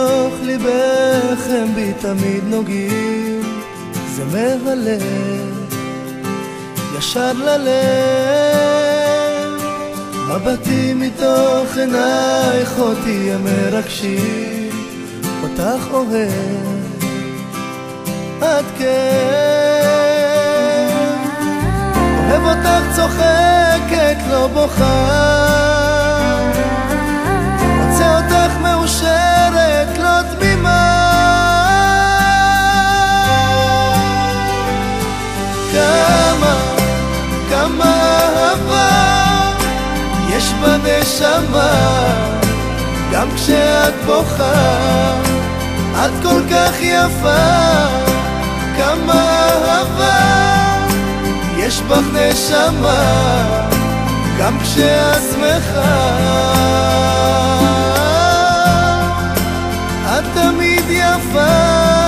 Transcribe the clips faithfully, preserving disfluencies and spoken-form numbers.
מתוך ליבך הם בי תמיד נוגעים, זה מהלב ישר ללב. מבטים מתוך עינייך אותי הם מרגשים, אותך אוהב עד כן. אוהב אותך צוחקת לא בוכה, רוצה אותך מאושרת לא תמימה. כמה, כמה אהבה יש בנשמה, גם כשאת בוכה את כל כך יפה. כמה אהבה יש בך נשמה, גם כשאת שמחה את תמיד יפה.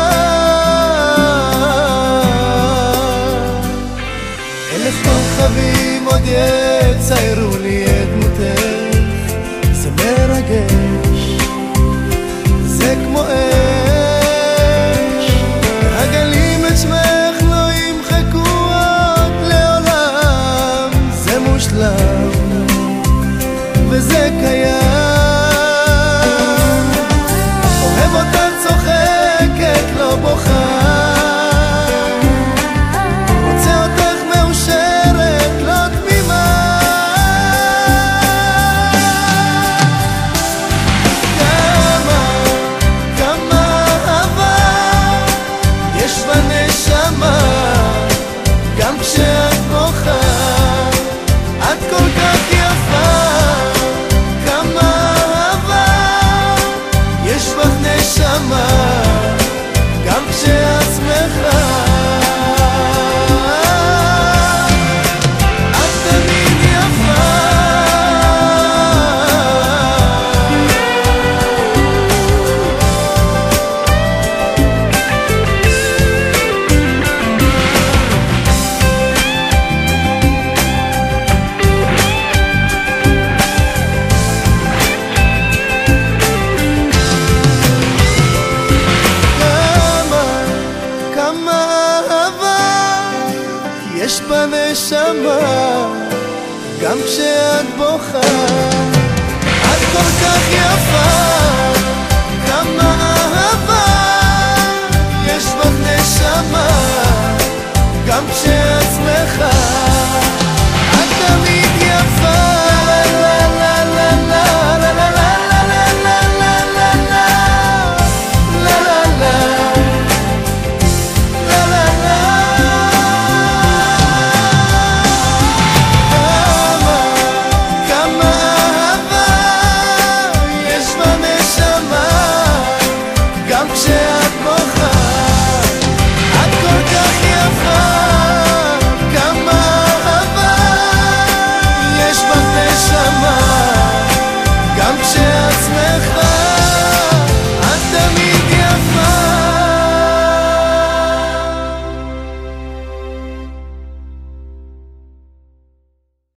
אלף כוכבים עוד יציירו לי את דמותך, זה מרגש, זה כמו אש. הגלים את שמך לא ימחקו עוד לעולם, זה מושלם וזה קיים. אוהב אותך צוחקת לא בוכה, רוצה אותך מאושרת לא תמימה. כמה, כמה אהבה יש בנשמה, גם כשאת בוכה את כל כך יפה. כמה אהבה יש בך נשמה, גם כשאת שמחה את תמיד יפה. יש בנשמה, גם כשאת בוכה את כל כך יפה.